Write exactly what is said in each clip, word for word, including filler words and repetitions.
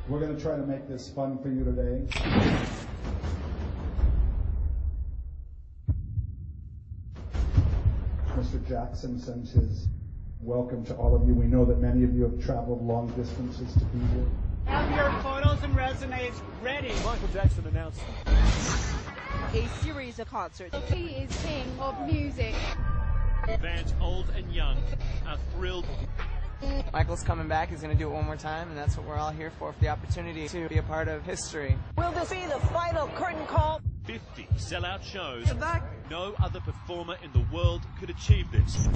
We're going to try to make this fun for you today. Mister Jackson sends his welcome to all of you. We know that many of you have traveled long distances to be here. Have your photos and resumes ready. Michael Jackson announced a series of concerts. He is king of music. Fans old and young are thrilled. Michael's coming back. He's going to do it one more time, and that's what we're all here for, for the opportunity to be a part of history. Will this be the final curtain call? fifty sellout shows. No other performer in the world could achieve this.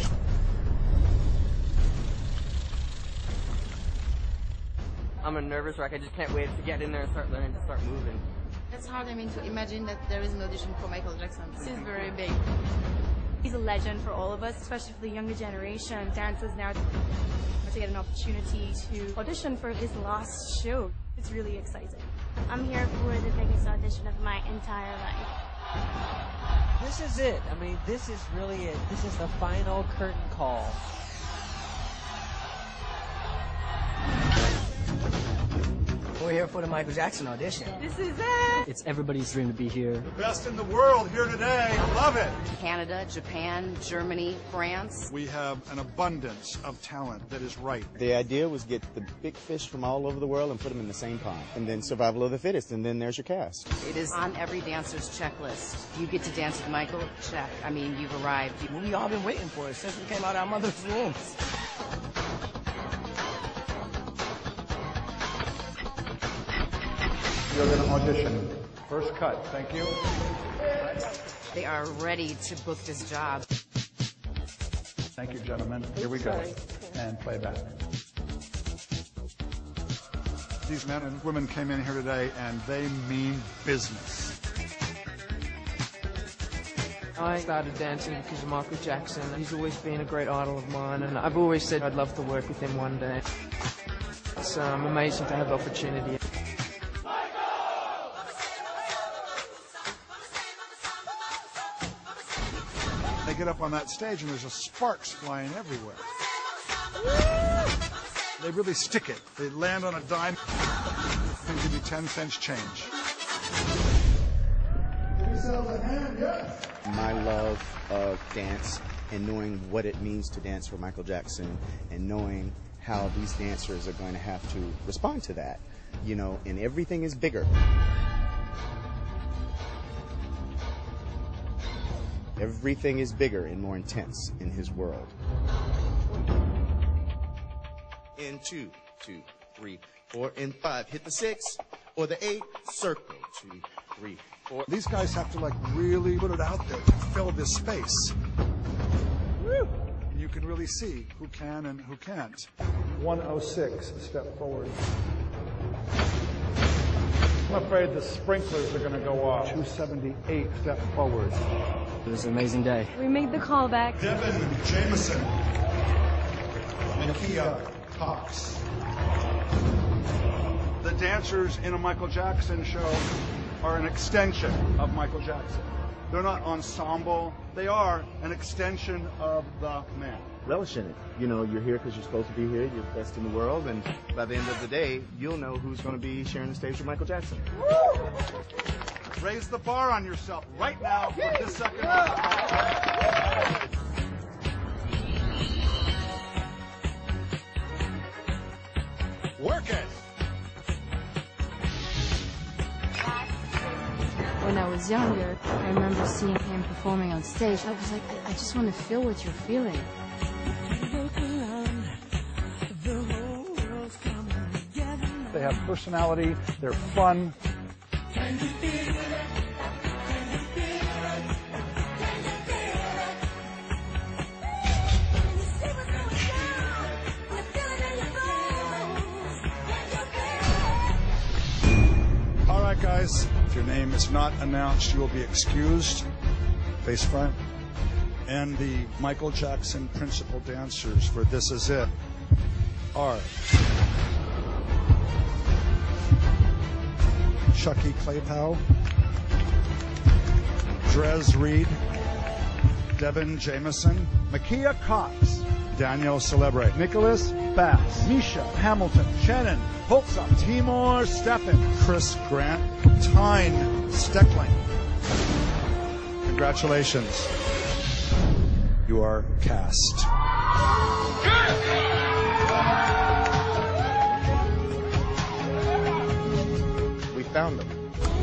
I'm a nervous wreck. I just can't wait to get in there and start learning to start moving. It's hard, I mean, to imagine that there is an audition for Michael Jackson. This is very big. He's a legend for all of us, especially for the younger generation. Dancers now to get an opportunity to audition for his last show. It's really exciting. I'm here for the biggest audition of my entire life. This is it. I mean, this is really it. This is the final curtain call. We're here for the Michael Jackson audition. This is it! It's everybody's dream to be here. The best in the world here today. I love it. Canada, Japan, Germany, France. We have an abundance of talent that is right. The idea was get the big fish from all over the world and put them in the same pond. And then survival of the fittest, and then there's your cast. It is on every dancer's checklist. You get to dance with Michael, check. I mean, you've arrived. We all been waiting for it since we came out of our mother's wombs. You're going to audition. First cut. Thank you. They are ready to book this job. Thank you, gentlemen. Here we go. And play back. These men and women came in here today, and they mean business. I started dancing because of Michael Jackson. He's always been a great idol of mine, and I've always said I'd love to work with him one day. It's um, amazing to have the opportunity. They get up on that stage and there's a sparks flying everywhere. They really stick it. They land on a dime. They give you ten cents change. Give yourselves a hand, yes. My love of dance and knowing what it means to dance for Michael Jackson and knowing how these dancers are going to have to respond to that, you know, and everything is bigger. Everything is bigger and more intense in his world. In two, two, three, four, and five. Hit the six or the eight. Circle. Two, three, four. These guys have to like really put it out there to fill this space. Woo! And you can really see who can and who can't. one oh six, step forward. I'm afraid the sprinklers are going to go off. two seventy-eight, step forward. It was an amazing day. We made the call back. Devin Jameson. Nakia Cox. The dancers in a Michael Jackson show are an extension of Michael Jackson. They're not ensemble. They are an extension of the man. Relish in it. You know, you're here because you're supposed to be here. You're the best in the world. And by the end of the day, you'll know who's going to be sharing the stage with Michael Jackson. Woo! Raise the bar on yourself right now for this second. Work it. When I was younger, I remember seeing him performing on stage. I was like, I, I just want to feel what you're feeling. They have personality. They're fun. All right, guys. If your name is not announced, you will be excused. Face front. And the Michael Jackson principal dancers for This Is It are Chucky Claypow, Drez Reed, Devin Jameson, Nakia Cox, Daniel Celebre, Nicholas Bass, Misha Hamilton, Shannon Holtzup, Timur Steffen, Chris Grant, Tyne Steckling. Congratulations. You are cast. We found them.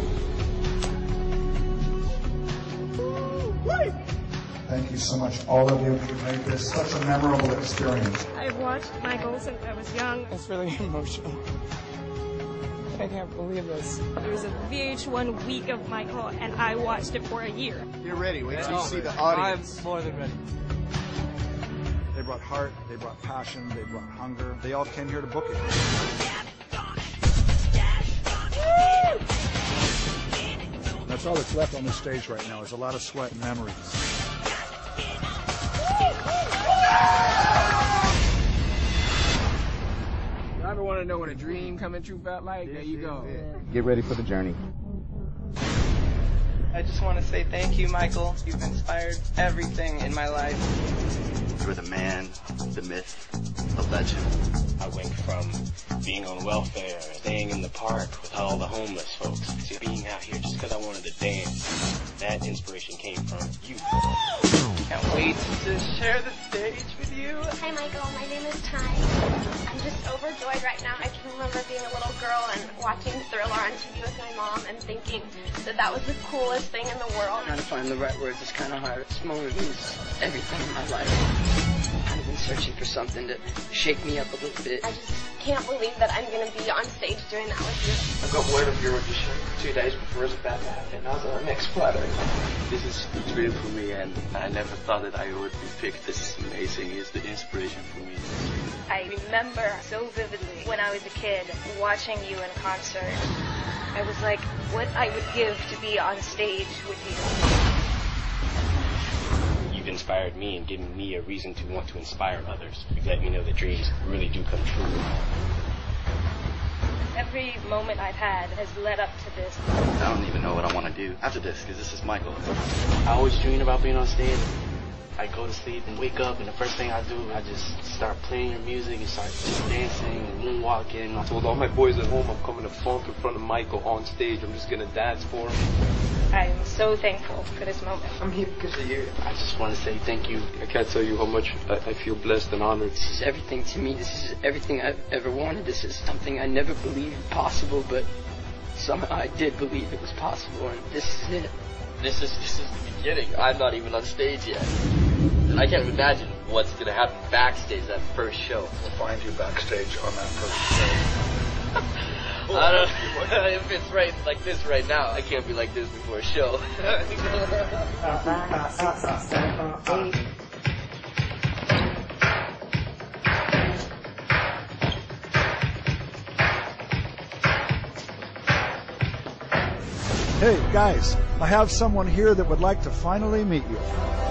Thank you so much, all of you. You made this such a memorable experience. I've watched Michael since I was young. It's really emotional. I can't believe this. There was a V H one week of Michael, and I watched it for a year. You're ready. Wait till you see the I'm audience. more than ready. They brought heart, they brought passion, they brought hunger. They all came here to book it. That's all that's left on the stage right now is a lot of sweat and memories. You ever want to know what a dream coming true felt like? There you go. Get ready for the journey. I just want to say thank you, Michael. You've inspired everything in my life. You're the man, the myth, the legend. I went from being on welfare, staying in the park with all the homeless folks, to being out here just because I wanted to dance. That inspiration came from you. Can't wait to share the stage with you. Hi, Michael. My name is Ty. I'm just overjoyed right now. I can remember being a little girl and watching Thriller on T V with my mom and thinking that that was the coolest thing in the world. Trying to find the right words is kind of hard. This moment means everything in my life. I've been searching for something to shake me up a little bit. I just can't believe that I'm going to be on stage doing that with you. I got word of your audition two days before it was about to happen. I was on the next flight. This is a dream for me, and I never thought that I would be picked. This is amazing. It's the inspiration for me. I remember so vividly when I was a kid watching you in concert. I was like, what I would give to be on stage with you. You've inspired me and given me a reason to want to inspire others. You've let me know that dreams really do come true. Every moment I've had has led up to this. I don't even know what I want to do after this, because this is Michael. I always dreamed about being on stage. I go to sleep and wake up, and the first thing I do, I just start playing your music and start just dancing and moonwalking. I told all my boys at home I'm coming to funk in front of Michael on stage. I'm just going to dance for him. I'm so thankful for this moment. I'm here because of you. I just want to say thank you. I can't tell you how much I, I feel blessed and honored. This is everything to me. This is everything I've ever wanted. This is something I never believed possible, but somehow I did believe it was possible, and this is it. This is this is the beginning. I'm not even on stage yet. I can't imagine what's going to happen backstage that first show. We'll find you backstage on that first show. I don't know. If it's right like this right now, I can't be like this before a show. Hey, guys, I have someone here that would like to finally meet you.